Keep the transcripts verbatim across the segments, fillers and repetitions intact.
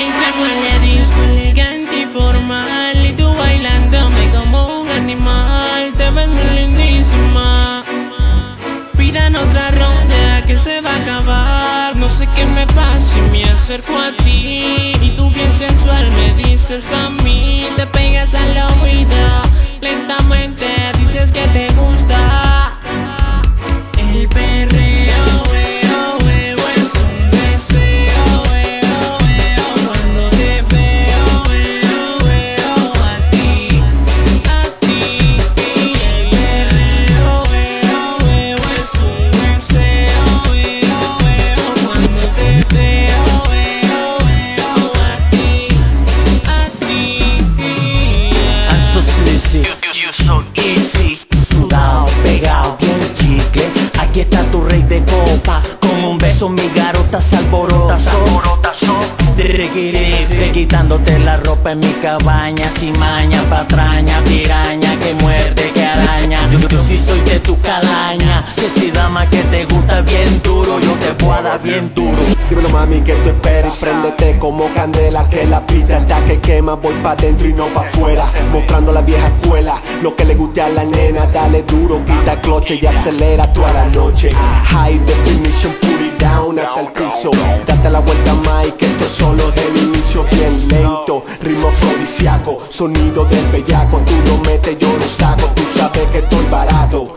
Entramos a la disco elegante y formal, y tú bailándome como un animal. Te ves muy lindísima. Pidan otra ronda que se va a acabar. No sé qué me pasa y me acerco a ti, y tú bien sensual me dices a mí. Te pegas al oído lentamente, dices que te gusta el perreo. Veo, veo, es un deseo. Veo, veo, cuando te veo. Veo, veo a ti, a ti. Y el perreo. Veo, veo, es un deseo. Veo, veo, cuando te veo. Veo, veo a ti, a ti. I'm so sleazy, you so easy. Sudado, pegado, bien chicle. Aquí está tu rey de copa. Con un beso mi garota se alborota. Reguiré, quitándote la ropa en mi cabaña. Sin maña, patraña, piraña, que muerde, que araña. Yo, yo sí soy de tu calaña. Si si dama que te gusta bien duro, yo te voy a dar bien duro. Dímelo mami que tú esperas y préndete como candela, que la pista está que quema. Voy pa' dentro y no pa' afuera, mostrando la vieja escuela, lo que le guste a la nena. Dale duro, quita cloche y acelera toda la noche. High definition, put it down hasta el piso. Date la vuelta Mike, que esto es solo del inicio. Bien lento, ritmo afrodisíaco, sonido del bellaco. Tú lo metes, yo lo saco, tú sabes que estoy barato.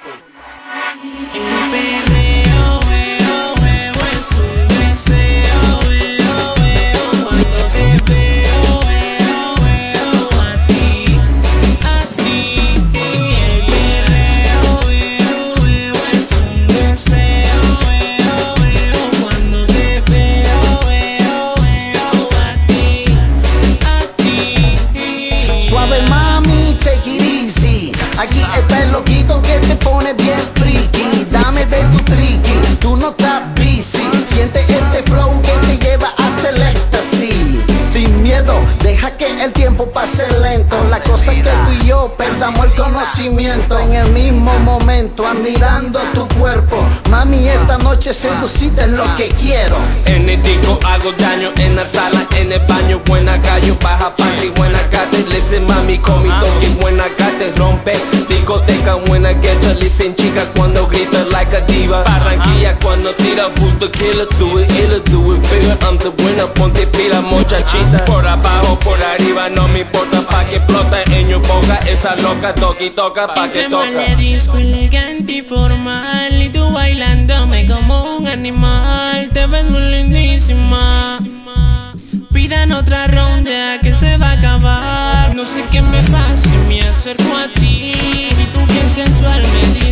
El perreo. Veo, veo, es un deseo. Veo, veo, cuando te veo. Veo, veo a ti, a ti. Y el perreo. Veo, veo, es un deseo. Veo, veo, cuando te veo. Veo, veo a ti, a ti. Suave mami, take it easy. Aquí está el loquito que te pone bien friki. Dame de tu triqui, tú no estás busy. Siente este flow que te lleva hasta el éxtasis. Sin miedo, deja que el tiempo pase lento. La cosa es que tú y yo perdamos el conocimiento en el mismo momento, admirando tu cuerpo. Mami, esta noche seducirte es lo que quiero. En el disco hago daño, en la sala, en el baño. Buena gallo, baja party, buena cate. Listen mami, con mi toque, buena cate. Rompe, discoteca, buena gueta. Listen chica cuando grita like a diva. Barranquilla cuando tira, justo killer. Do it, it'll do it bigger. I'm the winner, ponte pila muchachita. Por abajo, por arriba, no me importa. Pa' que explota en tu boca. Esa loca toqui toca, pa' que Entramos toca. a la disco elegante y formal, y tú bailándome como un animal. Te ves muy lindísima. Pidan otra ronda que se va a acabar. No sé qué me pasa y me acerco a ti, y tú bien sensual me dices